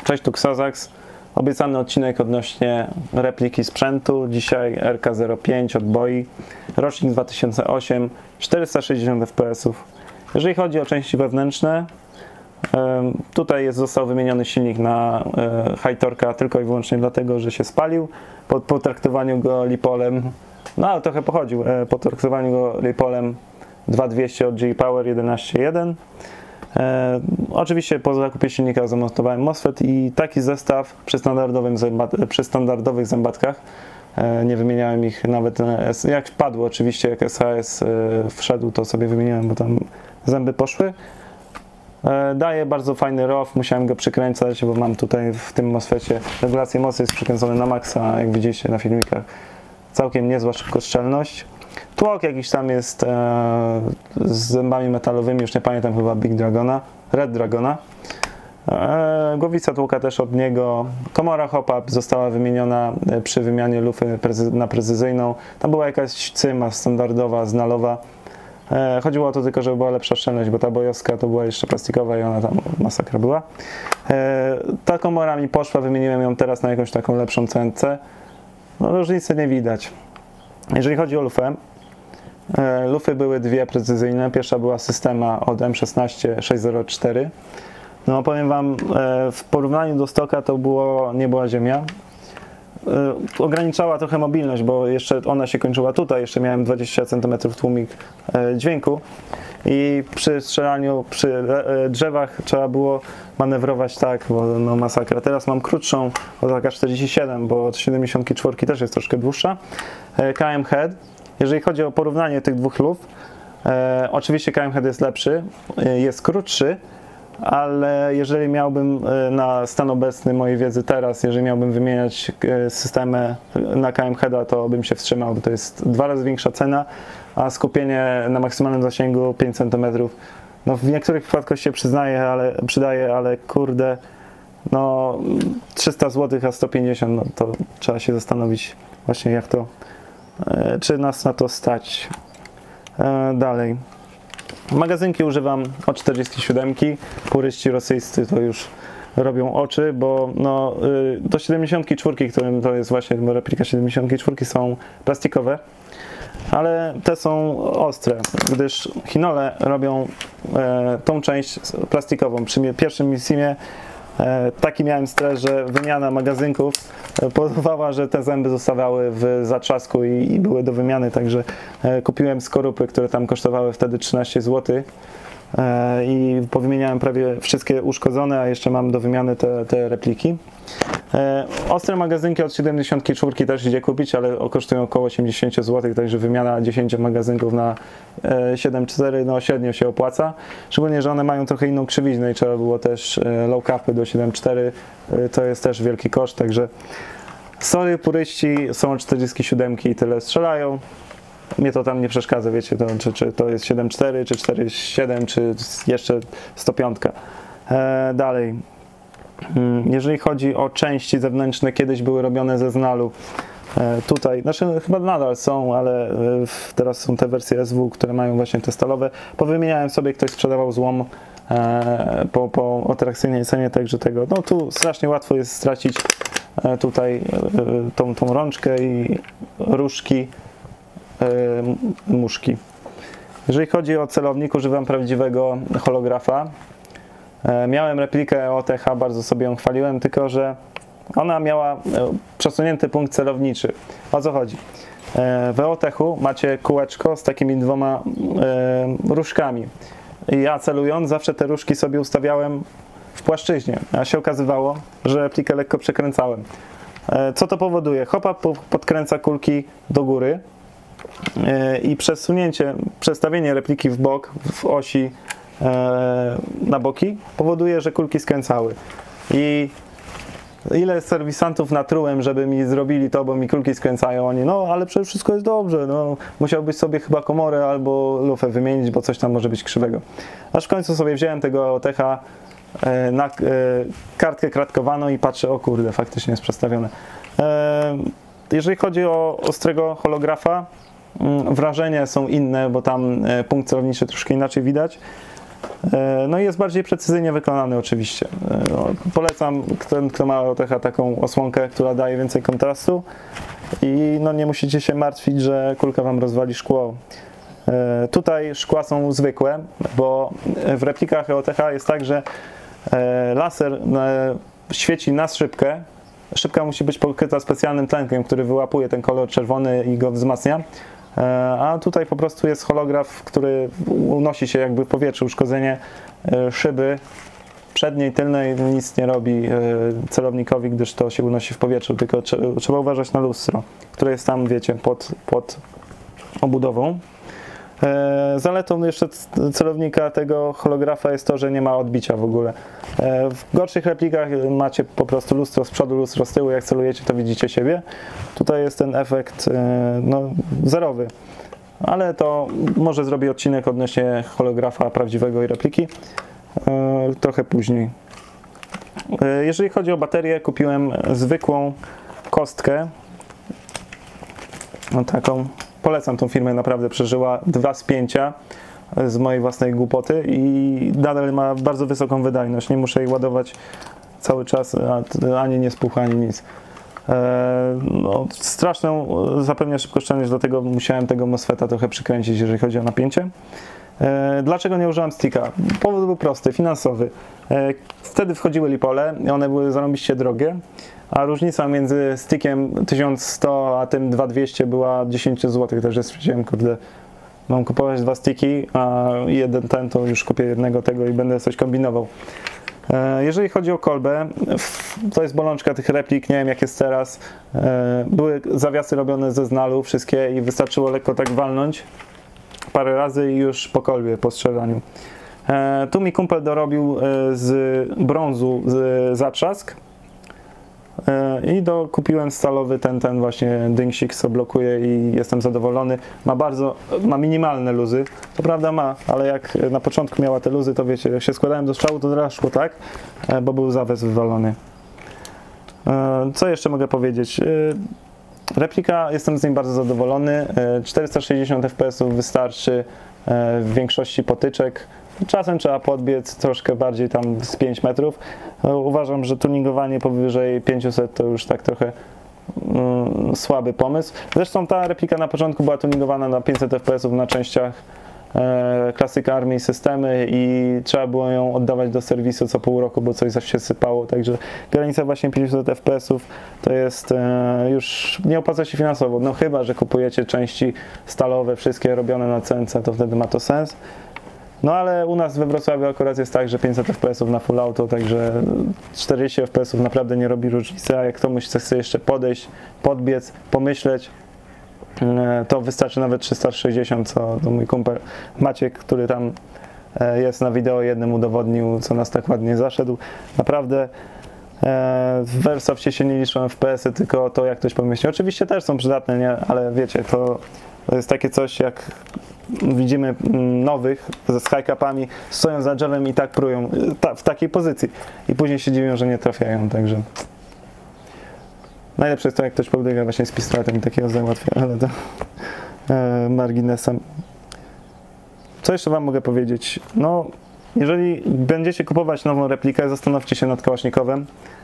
Cześć, tu Xazax. Obiecany odcinek odnośnie repliki sprzętu. Dzisiaj RK05 od BOI, rocznik 2008, 460 fps. Jeżeli chodzi o części wewnętrzne, tutaj został wymieniony silnik na high torque'a tylko i wyłącznie dlatego, że się spalił po potraktowaniu go lipolem, no ale trochę pochodził, po traktowaniu go lipolem 2200 od GE Power 11.1. Oczywiście po zakupie silnika zamontowałem MOSFET i taki zestaw przy standardowych zębatkach, nie wymieniałem ich nawet jak wpadło, oczywiście jak SHS wszedł, to sobie wymieniłem, bo tam zęby poszły. Daje bardzo fajny ROW, musiałem go przykręcać, bo mam tutaj w tym MOSFETie regulację mocy, jest przykręcony na maksa, jak widzieliście na filmikach. Całkiem niezła szybkostrzelność. Tłok jakiś tam jest z zębami metalowymi, już nie pamiętam, chyba Big Dragona, Red Dragona. Głowica tłoka też od niego. Komora hop-up została wymieniona przy wymianie lufy na precyzyjną. Tam była jakaś cyma standardowa, znalowa. Chodziło o to tylko, żeby była lepsza szczelność, bo ta bojowska to była jeszcze plastikowa i ona tam masakra była. Ta komora mi poszła, wymieniłem ją teraz na jakąś taką lepszą CNC. No, różnicy nie widać. Jeżeli chodzi o lufę, lufy były dwie precyzyjne. Pierwsza była Systema od M16-604. No powiem Wam, w porównaniu do stocka to nie była ziemia. Ograniczała trochę mobilność, bo jeszcze ona się kończyła tutaj, jeszcze miałem 20 cm tłumik dźwięku i przy strzelaniu przy drzewach trzeba było manewrować tak, bo no masakra. Teraz mam krótszą od AK-47, bo od 74 też jest troszkę dłuższa. KM Head. Jeżeli chodzi o porównanie tych dwóch luf, oczywiście KM Head jest lepszy, jest krótszy, ale jeżeli miałbym na stan obecny mojej wiedzy teraz, jeżeli miałbym wymieniać systemy na KM Heada, to bym się wstrzymał, bo to jest 2 razy większa cena, a skupienie na maksymalnym zasięgu 5 cm. No w niektórych przypadkach się przydaje, ale kurde, no 300 zł, a 150, no to trzeba się zastanowić właśnie jak to, czy nas na to stać. Dalej. Magazynki używam od 47, puryści rosyjscy to już robią oczy, bo no, do 74, którym to jest właśnie replika 74, są plastikowe, ale te są ostre, gdyż Hinole robią tą część plastikową. Przy pierwszym Missimie taki miałem stres, że wymiana magazynków powodowała, że te zęby zostawały w zatrzasku i były do wymiany, także kupiłem skorupy, które tam kosztowały wtedy 13 zł i powymieniałem prawie wszystkie uszkodzone, a jeszcze mam do wymiany te repliki. Ostre magazynki od 74 też idzie kupić, ale kosztują około 80 zł, także wymiana 10 magazynków na 7.4 no średnio się opłaca. Szczególnie, że one mają trochę inną krzywiznę i trzeba było też low capy do 7.4, to jest też wielki koszt, także sorry puryści, są od 47 i tyle strzelają. Mnie to tam nie przeszkadza, wiecie, czy to jest 7.4, czy 4.7, czy jeszcze 105. Dalej. Jeżeli chodzi o części zewnętrzne, kiedyś były robione ze znalu. Tutaj, znaczy chyba nadal są, ale teraz są te wersje SW, które mają właśnie te stalowe. Powymieniałem sobie, ktoś sprzedawał złom po atrakcyjnej cenie, także tego, no tu strasznie łatwo jest stracić tutaj tą rączkę i różki, muszki. Jeżeli chodzi o celownik, używam prawdziwego holografa. Miałem replikę EOTH, bardzo sobie ją chwaliłem, tylko że ona miała przesunięty punkt celowniczy. O co chodzi? W EOTH-u macie kółeczko z takimi dwoma różkami. I ja celując zawsze te różki sobie ustawiałem w płaszczyźnie, a się okazywało, że replikę lekko przekręcałem. Co to powoduje? Hop-up podkręca kulki do góry i przestawienie repliki w bok, w osi na boki powoduje, że kulki skręcały. I ile serwisantów natrułem, żeby mi zrobili to, bo mi kulki skręcają, oni, no ale przecież wszystko jest dobrze, no musiałbyś sobie chyba komorę albo lufę wymienić, bo coś tam może być krzywego. Aż w końcu sobie wziąłem tego EOTH na kartkę kratkowaną i patrzę, o kurde, faktycznie jest przestawione. Jeżeli chodzi o ostrego holografa, wrażenia są inne, bo tam punkt celowniczy troszkę inaczej widać. No i jest bardziej precyzyjnie wykonany oczywiście. No, polecam ten, kto ma OTH, taką osłonkę, która daje więcej kontrastu i no nie musicie się martwić, że kulka wam rozwali szkło. Tutaj szkła są zwykłe, bo w replikach OTH jest tak, że laser świeci na szybkę. Szybka musi być pokryta specjalnym tlenkiem, który wyłapuje ten kolor czerwony i go wzmacnia. A tutaj po prostu jest holograf, który unosi się jakby w powietrzu. Uszkodzenie szyby przedniej, tylnej nic nie robi celownikowi, gdyż to się unosi w powietrzu, tylko trzeba uważać na lustro, które jest tam, wiecie, pod obudową. Zaletą jeszcze celownika tego holografa jest to, że nie ma odbicia w ogóle. W gorszych replikach macie po prostu lustro z przodu, lustro z tyłu, jak celujecie, to widzicie siebie. Tutaj jest ten efekt no, zerowy, ale to może zrobię odcinek odnośnie holografa prawdziwego i repliki trochę później. Jeżeli chodzi o baterię, kupiłem zwykłą kostkę, no taką. Polecam tą firmę, naprawdę przeżyła 2 spięcia z mojej własnej głupoty i nadal ma bardzo wysoką wydajność. Nie muszę jej ładować cały czas, ani nie spucha, ani nic. No, straszną zapewnia szybkoszczelność, dlatego musiałem tego MOSFETA trochę przykręcić, jeżeli chodzi o napięcie. Dlaczego nie użyłem sticka? Powód był prosty, finansowy. Wtedy wchodziły lipole i one były zarąbiście drogie, a różnica między stickiem 1100 a tym 2200 była 10 zł, także stwierdziłem, kurde, mam kupować 2 sticki, a jeden ten to już kupię jednego tego i będę coś kombinował. Jeżeli chodzi o kolbę, to jest bolączka tych replik, nie wiem jak jest teraz. Były zawiasy robione ze znalu wszystkie i wystarczyło lekko tak walnąć parę razy i już po kolbie, po strzelaniu. Tu mi kumpel dorobił z brązu zatrzask i kupiłem stalowy ten właśnie dyngsik, co blokuje i jestem zadowolony. Ma minimalne luzy, to prawda ma, ale jak na początku miała te luzy, to wiecie, jak się składałem do strzału, to teraz szło tak, bo był zawias wywalony. Co jeszcze mogę powiedzieć? Replika, jestem z niej bardzo zadowolony. 460 fps wystarczy w większości potyczek. Czasem trzeba podbiec troszkę bardziej tam z 5 metrów. Uważam, że tuningowanie powyżej 500 to już tak trochę słaby pomysł. Zresztą ta replika na początku była tuningowana na 500 fps na częściach klasyka Army i systemy i trzeba było ją oddawać do serwisu co pół roku, bo coś się sypało, także granica właśnie 500 fps to jest już nie opłaca się finansowo, no chyba, że kupujecie części stalowe, wszystkie robione na CNC, to wtedy ma to sens. No ale u nas we Wrocławiu akurat jest tak, że 500 fps na full auto, także 40 fps naprawdę nie robi różnicy, a jak komuś chce jeszcze podejść, podbiec, pomyśleć, to wystarczy nawet 360, co to mój kumpel Maciek, który tam jest na wideo jednym, udowodnił, co nas tak ładnie zaszedł. Naprawdę w Versoftie się nie liczą FPS-y, tylko to, jak ktoś pomyśli. Oczywiście też są przydatne, nie? Ale wiecie, to jest takie coś, jak widzimy nowych ze skycapami, stoją za drzewem i tak prują w takiej pozycji i później się dziwią, że nie trafiają, także najlepsze jest to, jak ktoś podbiega właśnie z pistoletem i takiego załatwia, ale to marginesem. Co jeszcze wam mogę powiedzieć? No, jeżeli będziecie kupować nową replikę, zastanówcie się nad kałasznikowem.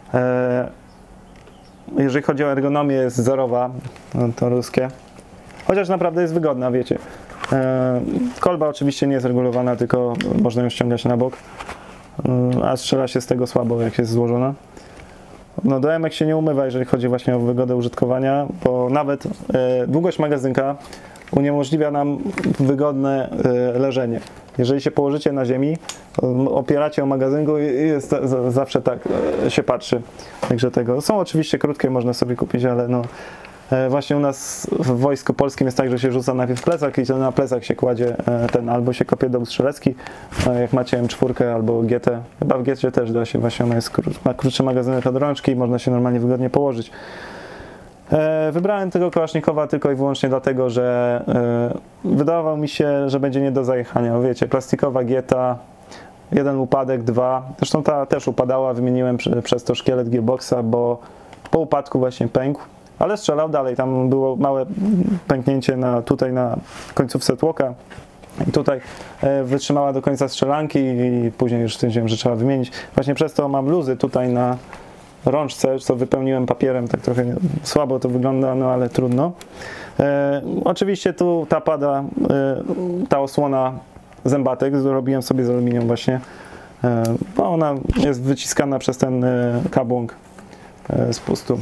Jeżeli chodzi o ergonomię, jest zerowa, no to ruskie. Chociaż naprawdę jest wygodna, wiecie. Kolba oczywiście nie jest regulowana, tylko można ją ściągać na bok, a strzela się z tego słabo, jak jest złożona. No do emek się nie umywa, jeżeli chodzi właśnie o wygodę użytkowania, bo nawet długość magazynka uniemożliwia nam wygodne leżenie. Jeżeli się położycie na ziemi, opieracie o magazynku i jest zawsze tak się patrzy. Także tego. Są oczywiście krótkie, można sobie kupić, ale no właśnie u nas w Wojsku Polskim jest tak, że się rzuca najpierw plecak i to na plecak się kładzie albo się kopie do strzelecki, jak macie M4 albo GT, chyba w GT też da się, właśnie ona jest ma krótszy magazynek od rączki i można się normalnie wygodnie położyć. Wybrałem tego kałasznikowa tylko i wyłącznie dlatego, że wydawało mi się, że będzie nie do zajechania. Wiecie, plastikowa Gieta, jeden upadek, dwa, zresztą ta też upadała, wymieniłem przez to szkielet gearboxa, bo po upadku właśnie pękł. Ale strzelał dalej, tam było małe pęknięcie tutaj na końcówce tłoka, I tutaj wytrzymała do końca strzelanki i później już stwierdziłem, że trzeba wymienić. Właśnie przez to mam luzy tutaj na rączce, co wypełniłem papierem, tak trochę słabo to wygląda, no ale trudno. Oczywiście tu ta pada, ta osłona zębatek zrobiłem sobie z aluminium właśnie. Ona jest wyciskana przez ten kabłąk spustu.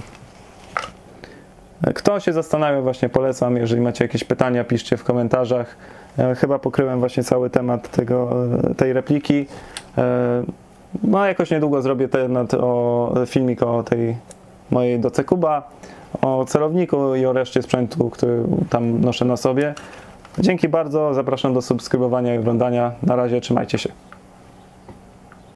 Kto się zastanawia, właśnie polecam, jeżeli macie jakieś pytania, piszcie w komentarzach. Chyba pokryłem właśnie cały temat tej repliki. No jakoś niedługo zrobię filmik o tej mojej Doce Kuba, o celowniku i o reszcie sprzętu, który tam noszę na sobie. Dzięki bardzo, zapraszam do subskrybowania i oglądania. Na razie, trzymajcie się.